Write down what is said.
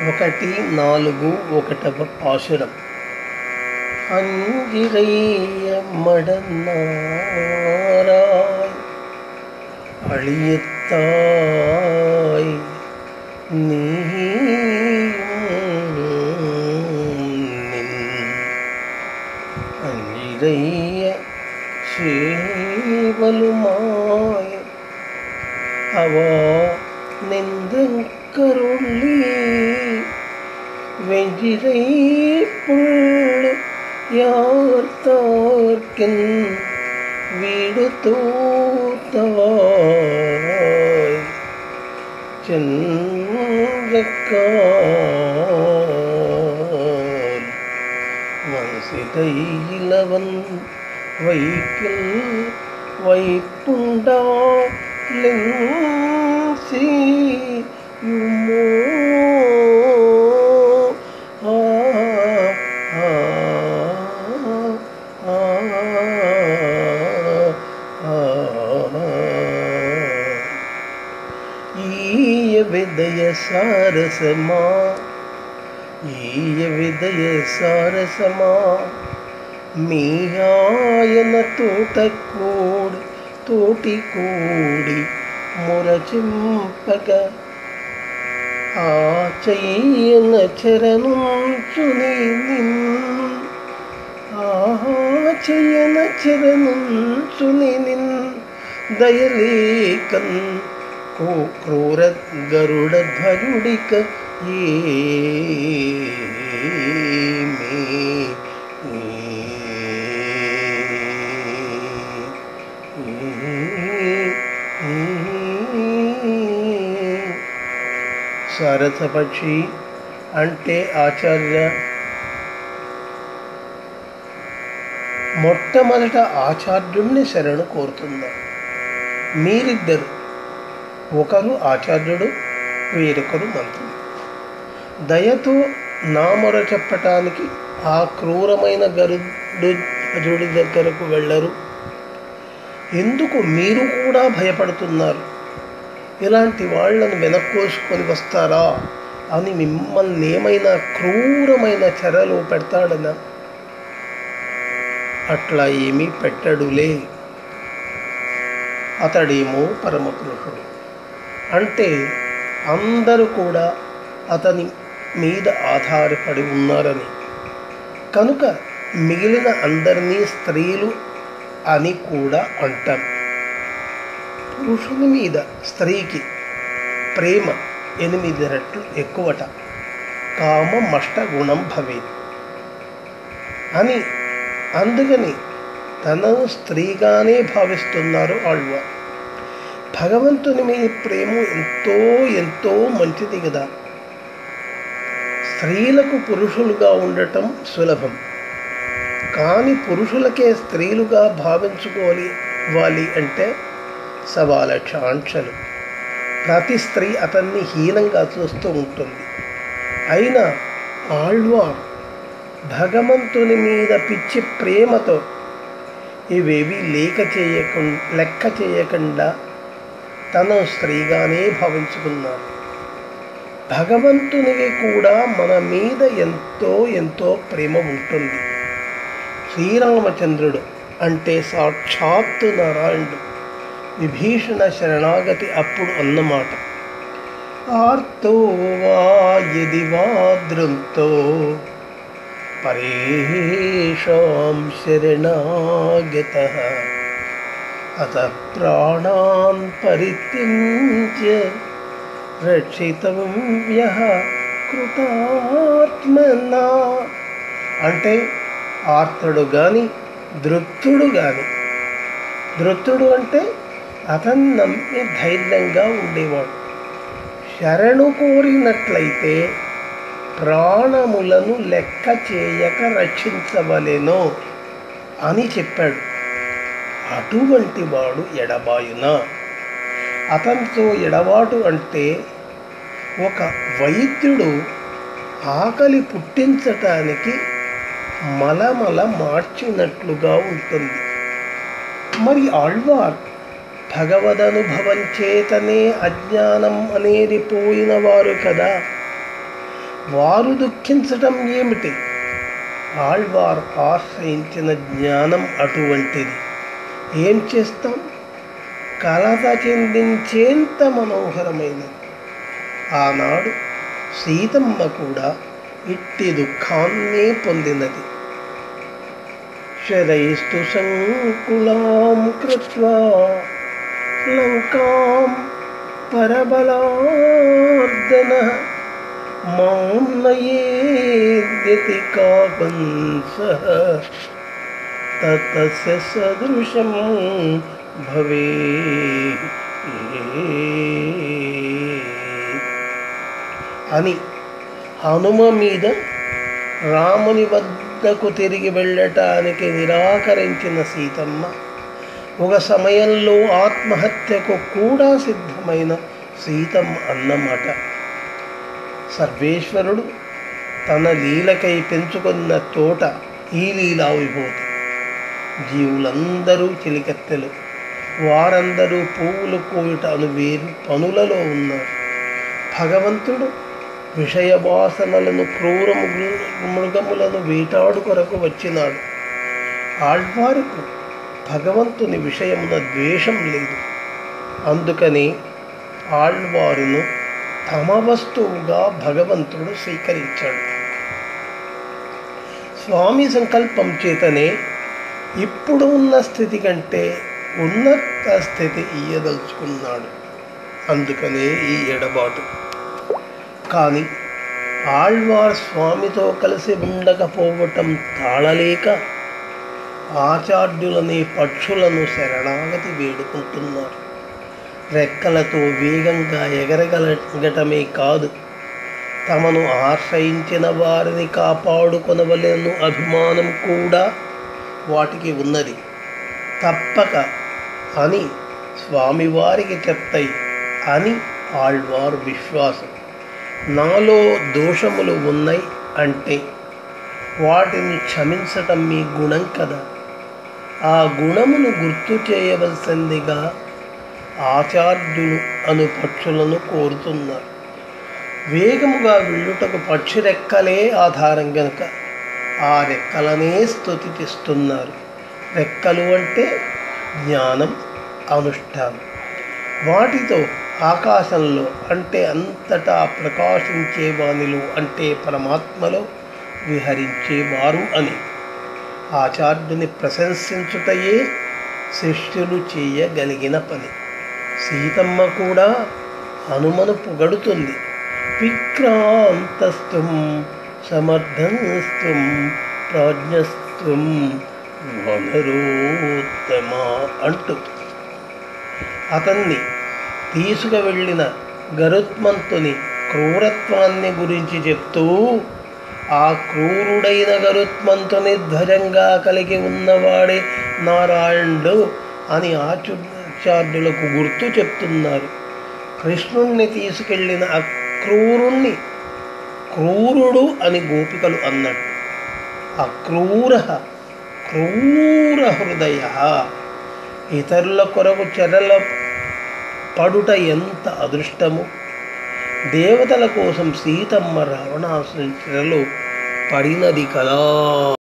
1-4 பாசுரம். அஞ்சிறைய மடனாராய் அழியத்தாய் அஞ்சிறைய சேவலுமாய் அவா நின்றங்கருளி வெஞ்சிரை புள்ளு யார்த்தார்க்கின் வீடு தூத்தவாய் சென்றக்கால் வன்சிதையிலவன் வைக்கில் வைப்புண்டா யுமோ ஈய விதய சாரசமா மீயாயன తోటి కూడి మురచింపక ఆచయ్యన చరణుంచుని దయలేకన్ క్రూర గరుడ ధ్వజుడిక సారసపక్షి అంటే ఆచార్య. మొట్టమొదట ఆచార్యుడిని శరణు కోరుతున్నారు. మీరిద్దరు, ఒకరు ఆచార్యుడు, వేరొకరు మంత్రులు. దయతో నా మొర చెప్పటానికి ఆ క్రూరమైన గరుడుడి దగ్గరకు వెళ్ళరు. ఎందుకు మీరు కూడా భయపడుతున్నారు? ఇలాంటి వాళ్లను వెనక్కోసుకొని వస్తారా అని మిమ్మల్ని ఏమైనా క్రూరమైన చెరలో పెడతాడనా? అట్లా ఏమీ పెట్టడులే. అతడేమో పరమపురుషుడు. అంటే అందరూ కూడా అతని మీద ఆధారపడి ఉన్నారని. కనుక మిగిలిన అందరినీ స్త్రీలు అని కూడా అంటాం. పురుషుని మీద స్త్రీకి ప్రేమ 8 రెట్లు ఎక్కువట. కామమష్ట గుణం భవేత్ అని. అందుకని తనను స్త్రీగానే భావిస్తున్నారు ఆళ్వార్. భగవంతుని మీద ప్రేమ ఎంతో ఎంతో మంచిది కదా. స్త్రీలకు పురుషులుగా ఉండటం సులభం. కానీ పురుషులకే స్త్రీలుగా భావించుకోవాలి అంటే 1,000,000 ఆంక్షలు. ప్రతి స్త్రీ అతన్ని హీనంగా చూస్తూ ఉంటుంది. అయినా ఆళ్వార్ భగవంతుని మీద పిచ్చి ప్రేమతో ఇవేవి లెక్క చేయకుండా తను స్త్రీగానే భావించుకున్నారు. భగవంతునికి కూడా మన మీద ఎంతో ఎంతో ప్రేమ ఉంటుంది. శ్రీరామచంద్రుడు అంటే సాక్షాత్తు నారాయణుడు విభీషణ శరణాగతి అప్పుడు అన్నమాట. ఆర్తో వా యది వా దృంతో పరేషాం శరణాగతః అతః ప్రాణాన్ పరిత్యజ్య రక్షితవ్యః కృతాత్మనా. అంటే ఆర్తుడు గాని దృప్తుడు గాని. దృప్తుడు అంటే అతను నమ్మి ధైర్యంగా ఉండేవాడు. శరణు కోరినట్లయితే ప్రాణములను లెక్క చేయక రక్షించవలెను అని చెప్పాడు. అటువంటి వాడు ఎడబాయునా? అతనితో ఎడబాటు అంటే ఒక వైద్యుడు ఆకలి పుట్టించటానికి మలమల మార్చినట్లుగా ఉంటుంది. మరి ఆళ్వార్ భగవదనుభవం చేతనే అజ్ఞానం అనేది పోయినవారు కదా. వారు దుఃఖించటం ఏమిటి? ఆళ్వార్ ఆశ్రయించిన జ్ఞానం అటువంటిది. ఏం చేస్తాం? కలత చెందించేంత మనోహరమైనది. ఆనాడు సీతమ్మ కూడా ఇట్టి దుఃఖాన్నే పొందినది. శరైస్తు సంకులాం కృత్వా లంకాం పరబలార్దనః మాం నయేద్యతి కాకంసః తతస్య సదృశం భవేత్ అని హనుమ మీద రాముని వద్దకు తిరిగి వెళ్ళటానికి నిరాకరించిన సీతమ్మ ఒక సమయంలో ఆత్మహత్యకు కూడా సిద్ధమైన సీతమ్మ అన్నమాట. సర్వేశ్వరుడు తన లీలకై పెంచుకున్న తోట ఈ లీలా విభూతి. జీవులందరూ చిలికెత్తెలు, వారందరూ పువ్వులు కోయుట అను వేరు పనులలో ఉన్నారు. భగవంతుడు విషయ వాసనలను, క్రూర మృగములను వేటాడు కొరకు వచ్చినాడు. ఆళ్వారుకు భగవంతుని విషయమున ద్వేషం లేదు. అందుకని ఆళ్వారును తమ వస్తువుగా భగవంతుడు స్వీకరించాడు. స్వామి సంకల్పం చేతనే ఇప్పుడు ఉన్న స్థితి కంటే ఉన్నత స్థితి ఇయ్యదలుచుకున్నాడు. అందుకనే ఈ ఎడబాటు. కానీ ఆళ్వార్ స్వామితో కలిసి ఉండకపోవటం తాళలేక ఆచార్యులని పక్షులను శరణాగతి వేడుకుంటున్నారు. రెక్కలతో వేగంగా ఎగరగలగటమే కాదు, తమను ఆశ్రయించిన వారిని కాపాడుకొనవలెను అభిమానం కూడా వాటికి ఉన్నది. తప్పక అని స్వామివారికి చెప్తాయి అని ఆళ్వారు విశ్వాసం. నాలో దోషములు ఉన్నాయి అంటే వాటిని క్షమించటం మీ గుణం కదా. ఆ గుణమును గుర్తు చేయవలసిందిగా ఆచార్యులు అను పక్షులను కోరుతున్నారు. వేగముగా వెళ్ళుటకు పక్షి రెక్కలే ఆధారం గనుక ఆ రెక్కలనే స్తుతిస్తున్నారు. రెక్కలు అంటే జ్ఞానం, అనుష్ఠానం. వాటితో ఆకాశంలో అంటే అంతటా ప్రకాశించే వానిలో అంటే పరమాత్మలో విహరించేవారు అని ఆచార్యుని ప్రశంసించుటయే శిష్యులు చేయగలిగిన పని. సీతమ్మ కూడా హనుమను పొగడుతుంది. విక్రాంతస్త్వం సమర్థంస్త్వం ప్రాజ్ఞస్త్వం వనరోత్తమ అంటూ అతన్ని తీసుకువెళ్ళిన గరుత్మంతుని క్రూరత్వాన్ని గురించి చెప్తూ, ఆ క్రూరుడైన గరుత్మంతుని ధ్వజంగా కలిగి ఉన్నవాడే నారాయణుడు అని ఆచార్యులకు గుర్తు చెప్తున్నారు. కృష్ణుణ్ణి తీసుకెళ్ళిన అక్రూరుణ్ణి క్రూరుడు అని గోపికలు అన్నట్టు. అక్రూర క్రూర హృదయ. ఇతరుల కొరకు చెరల పడుట ఎంత అదృష్టము. దేవతల కోసం సీతమ్మ రావణాసుని చెరలో పడినది కదా.